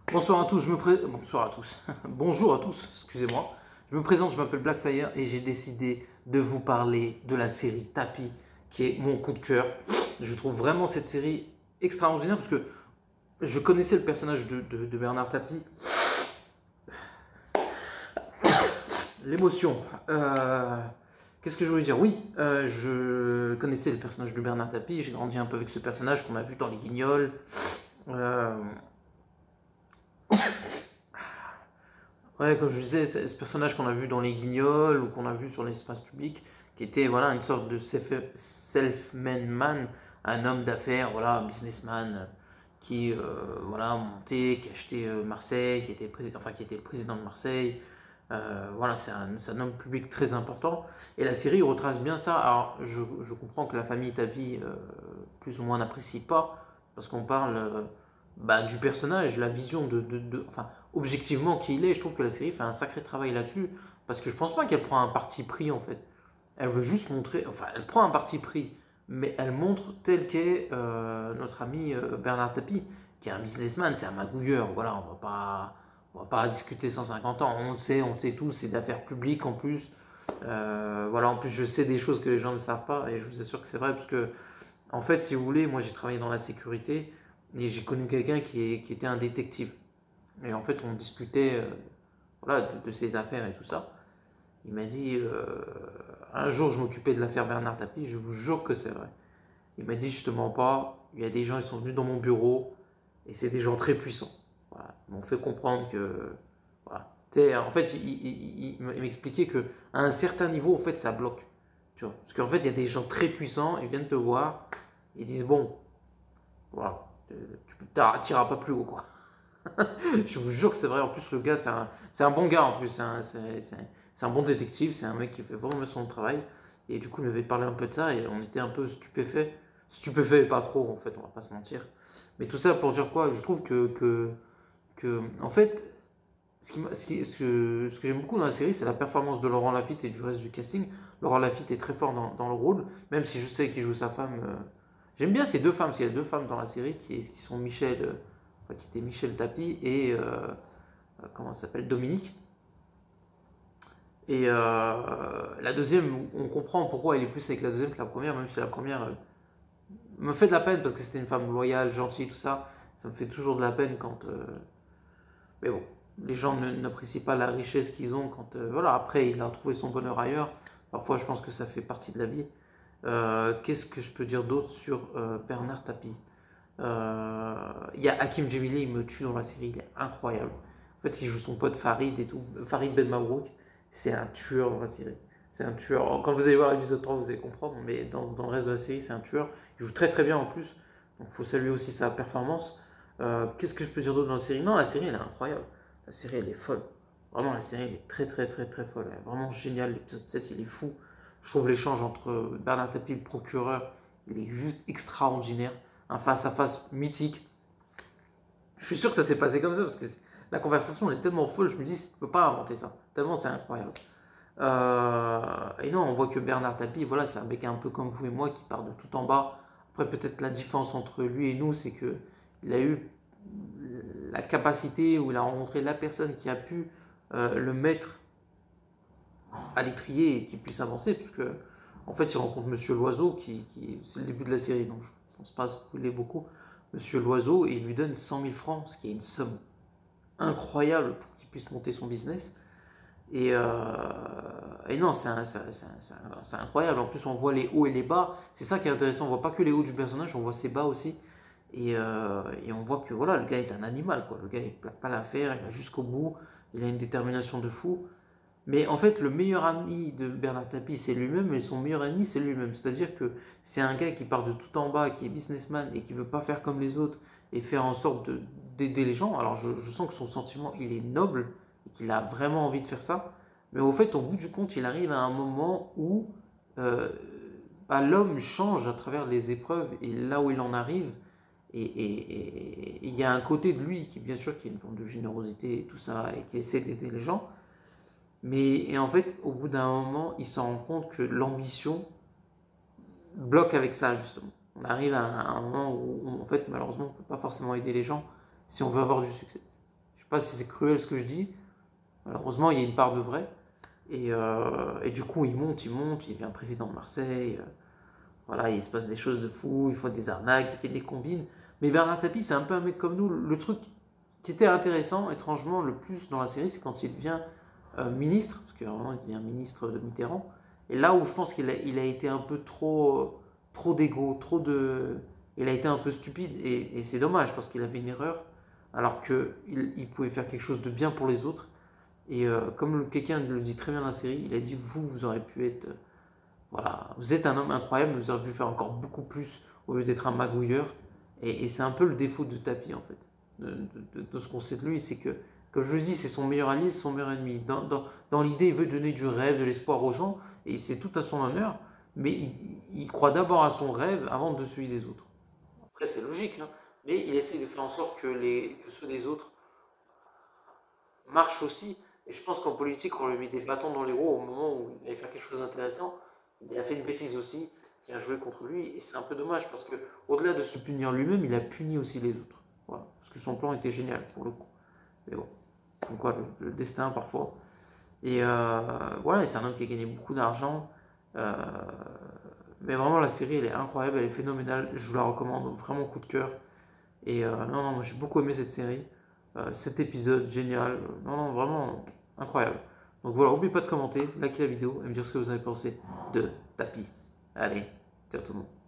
Bonsoir à tous, Bonsoir à tous. Bonjour à tous, excusez-moi. Je me présente, je m'appelle Blackfire et j'ai décidé de vous parler de la série Tapi, qui est mon coup de cœur. Je trouve vraiment cette série extraordinaire parce que je connaissais le personnage de Bernard Tapie. L'émotion. Qu'est-ce que je voulais dire? Oui, je connaissais le personnage de Bernard Tapie, j'ai grandi un peu avec ce personnage qu'on a vu dans Les Guignols. Euh, Ouais, comme je disais, ce personnage qu'on a vu dans Les Guignols ou qu'on a vu sur l'espace public, qui était voilà, une sorte de self-made man, un homme d'affaires, voilà, un businessman qui voilà, monté, qui a acheté Marseille, qui était, enfin, qui était le président de Marseille. Voilà, c'est un homme public très important. Et la série retrace bien ça. Alors, je comprends que la famille Tapi, plus ou moins, n'apprécie pas, parce qu'on parle bah, du personnage, la vision enfin, objectivement qui il est. Je trouve que la série fait un sacré travail là-dessus, parce que je pense pas qu'elle prend un parti pris en fait. Elle veut juste montrer, enfin, elle prend un parti pris, mais elle montre tel qu'est notre ami Bernard Tapie, qui est un businessman, c'est un magouilleur. Voilà, on va pas discuter 150 ans. On le sait tous, c'est d'affaires publiques en plus. Voilà, en plus, je sais des choses que les gens ne savent pas, et je vous assure que c'est vrai, parce que, en fait, si vous voulez, moi j'ai travaillé dans la sécurité, et j'ai connu quelqu'un qui était un détective. Et en fait, on discutait voilà, de ses affaires et tout ça. Il m'a dit, un jour je m'occupais de l'affaire Bernard Tapie, je vous jure que c'est vrai. Il m'a dit, je te mens pas, il y a des gens, ils sont venus dans mon bureau, et c'est des gens très puissants. Voilà. Ils m'ont fait comprendre que, voilà. En fait, il m'expliquait que à un certain niveau, en fait, ça bloque. Tu vois. Parce qu'en fait, il y a des gens très puissants, ils viennent te voir, ils disent, bon, voilà, tu n'iras pas plus haut, quoi. Je vous jure que c'est vrai. En plus, le gars, c'est un bon gars. En plus, c'est un bon détective. C'est un mec qui fait vraiment son travail. Et du coup, il m'avait parlé un peu de ça et on était un peu stupéfait. Stupéfait, pas trop, en fait, on va pas se mentir. Mais tout ça pour dire quoi? Je trouve en fait, ce que j'aime beaucoup dans la série, c'est la performance de Laurent Lafitte et du reste du casting. Laurent Lafitte est très fort dans le rôle, même si je sais qu'il joue sa femme. J'aime bien ces deux femmes, parce qu'il y a deux femmes dans la série qui sont Michel, enfin, qui était Michel Tapie et comment ça s'appelle, Dominique. Et la deuxième, on comprend pourquoi elle est plus avec la deuxième que la première, même si la première me fait de la peine parce que c'était une femme loyale, gentille, tout ça. Ça me fait toujours de la peine quand. Mais bon, les gens n'apprécient pas la richesse qu'ils ont quand. Voilà, après, il a trouvé son bonheur ailleurs. Parfois, je pense que ça fait partie de la vie. Qu'est-ce que je peux dire d'autre sur Bernard Tapie? Il y a Hakim Djemili, il me tue dans la série, il est incroyable. En fait, il joue son pote Farid et tout. Farid Ben Mabrouk, c'est un tueur dans la série. C'est un tueur. Quand vous allez voir l'épisode 3, vous allez comprendre, mais dans le reste de la série, c'est un tueur. Il joue très très bien en plus. Donc il faut saluer aussi sa performance. Qu'est-ce que je peux dire d'autre dans la série? Non, la série, elle est incroyable. La série, elle est folle. Vraiment, la série, elle est très très très très folle. Elle est vraiment géniale. L'épisode 7, il est fou. Je trouve l'échange entre Bernard Tapie et le procureur, il est juste extraordinaire. Un face-à-face mythique. Je suis sûr que ça s'est passé comme ça parce que la conversation elle est tellement folle. Je me dis, tu peux pas inventer ça. Tellement c'est incroyable. Et non, on voit que Bernard Tapie, voilà, c'est un mec un peu comme vous et moi qui part de tout en bas. Après, peut-être la différence entre lui et nous, c'est que il a eu la capacité ou il a rencontré la personne qui a pu le mettre à l'étrier et qu'il puisse avancer. Parce que, en fait, il rencontre Monsieur Loiseau, c'est le début de la série, donc je ne pense pas spoiler beaucoup. Monsieur Loiseau, et il lui donne 100 000 francs, ce qui est une somme incroyable pour qu'il puisse monter son business. Et non, c'est incroyable. En plus, on voit les hauts et les bas. C'est ça qui est intéressant. On voit pas que les hauts du personnage, on voit ses bas aussi. Et on voit que voilà, le gars est un animal, quoi. Le gars, il plaque pas l'affaire, il va jusqu'au bout. Il a une détermination de fou. Mais en fait, le meilleur ami de Bernard Tapie, c'est lui-même, et son meilleur ennemi, c'est lui-même. C'est-à-dire que c'est un gars qui part de tout en bas, qui est businessman et qui veut pas faire comme les autres et faire en sorte d'aider les gens. Alors je sens que son sentiment, il est noble et qu'il a vraiment envie de faire ça. Mais au fait, au bout du compte, il arrive à un moment où euh, bah, l'homme change à travers les épreuves et là où il en arrive. Et il y a un côté de lui qui, bien sûr, qui a une forme de générosité et tout ça et qui essaie d'aider les gens. Mais en fait, au bout d'un moment, il se rend compte que l'ambition bloque avec ça, justement. On arrive à un moment où, en fait, malheureusement, on ne peut pas forcément aider les gens si on veut avoir du succès. pas si c'est cruel ce que je dis. Malheureusement, il y a une part de vrai. Et du coup, il monte, il devient président de Marseille. Voilà, il se passe des choses de fou, il fait des arnaques, il fait des combines. Mais Bernard Tapie, c'est un peu un mec comme nous. Le truc qui était intéressant, étrangement, le plus dans la série, c'est quand il devient ministre, parce que vraiment, il devient ministre de Mitterrand. Et là où je pense qu'il a été un peu trop d'ego, il a été un peu stupide, et c'est dommage, parce qu'il avait une erreur, alors qu'il pouvait faire quelque chose de bien pour les autres. Et comme quelqu'un le dit très bien dans la série, il a dit, vous aurez pu être... voilà, vous êtes un homme incroyable, mais vous auriez pu faire encore beaucoup plus au lieu d'être un magouilleur. Et c'est un peu le défaut de Tapi, en fait. De ce qu'on sait de lui, c'est que, comme je le dis, c'est son meilleur allié, c'est son meilleur ennemi. Dans l'idée, il veut donner du rêve, de l'espoir aux gens, et c'est tout à son honneur, mais il croit d'abord à son rêve avant de celui des autres. Après, c'est logique, hein, mais il essaie de faire en sorte que ceux des autres marchent aussi. Et je pense qu'en politique, on lui met des bâtons dans les roues au moment où il allait faire quelque chose d'intéressant. Il a fait une bêtise aussi qui a joué contre lui. Et c'est un peu dommage parce que au-delà de se punir lui-même, il a puni aussi les autres. Voilà. Parce que son plan était génial pour le coup. Mais bon, comme quoi le destin parfois. Et voilà, c'est un homme qui a gagné beaucoup d'argent. Euh, mais vraiment, la série, elle est incroyable, elle est phénoménale. Je vous la recommande, vraiment coup de cœur. Et non, moi j'ai beaucoup aimé cette série. Cet épisode, génial. Non, non, vraiment incroyable. Donc voilà, n'oubliez pas de commenter, liker la vidéo et me dire ce que vous avez pensé de Tapi. Allez, ciao tout le monde.